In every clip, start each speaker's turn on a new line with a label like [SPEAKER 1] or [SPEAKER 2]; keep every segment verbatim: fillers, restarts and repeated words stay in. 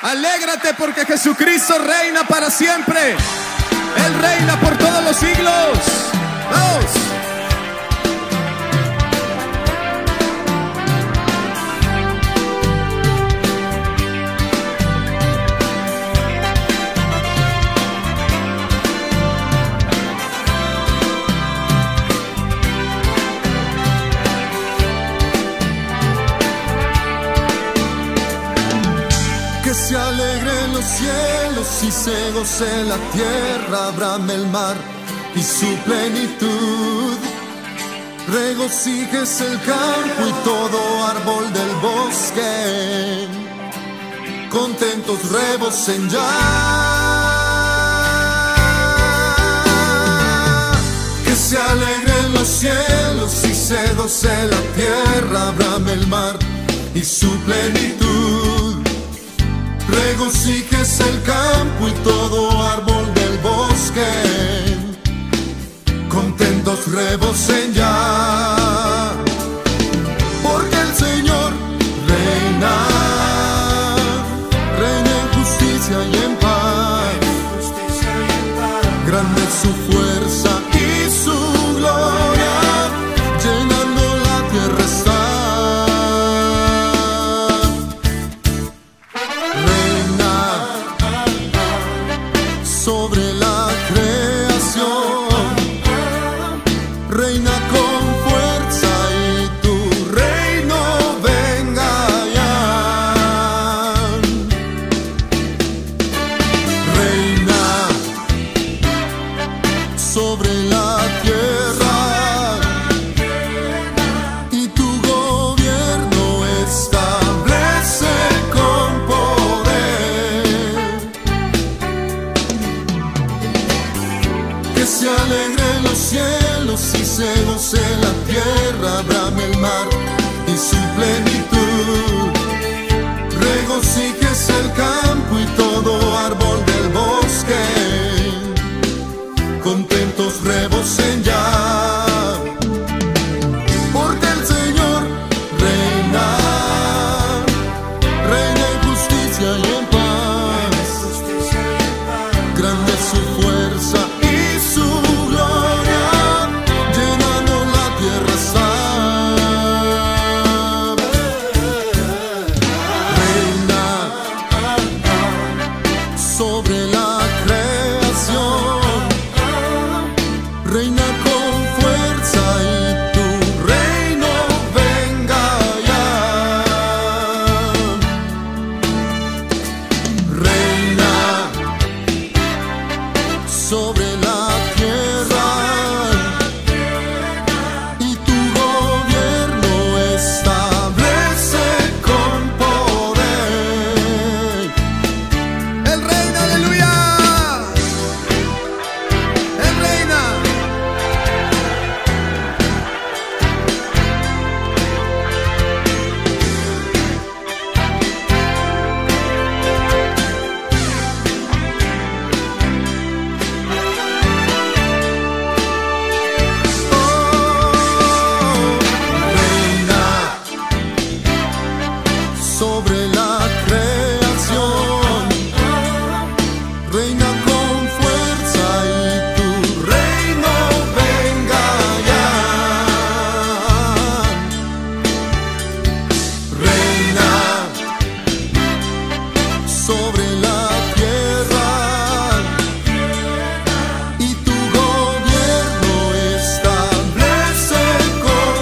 [SPEAKER 1] Alégrate porque Jesucristo reina para siempre. Él reina por todos los siglos. ¡Vamos!
[SPEAKER 2] Que se alegren los cielos y se goce la tierra, brame el mar y su plenitud. Regocijes el campo y todo árbol del bosque, contentos rebocen ya. Que se alegren los cielos y se goce la tierra, brame el mar y su plenitud. Regocijes el campo y todo árbol del bosque, contentos rebocen ya. Porque el Señor reina, reina en justicia y en paz. Grande es su fuerza y su gloria, llenando la tierra está. Sobre la creación, reina con fuerza y tu reino venga ya. Reina sobre la tierra y tu gobierno establece con poder. Que se alegren los cielos y se goce la tierra, brame el mar y su plenitud. Regocijes el campo y todo árbol del bosque, contentos rebocen ya. Porque el Señor reina, reina en justicia y en paz. Grande es su fuerza y su gloria, llenando la tierra está. Reina sobre la creación, reina con fuerza y tu reino venga ya. Reina sobre la tierra y tu gobierno establece con poder.
[SPEAKER 1] Él reina, aleluya. Él reina.
[SPEAKER 2] Sobre la creación, reina con fuerza y tu reino venga ya. Reina sobre la tierra y tu gobierno establece con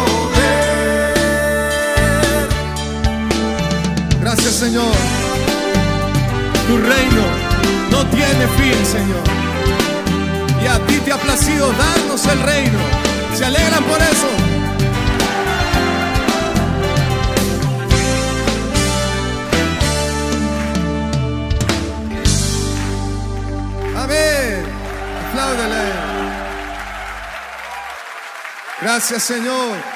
[SPEAKER 2] poder.
[SPEAKER 1] Gracias, Señor. Tu reino no tiene fin, Señor. Y a ti te ha placido darnos el reino. ¿Se alegran por eso? Amén. Apláudele. Gracias, Señor.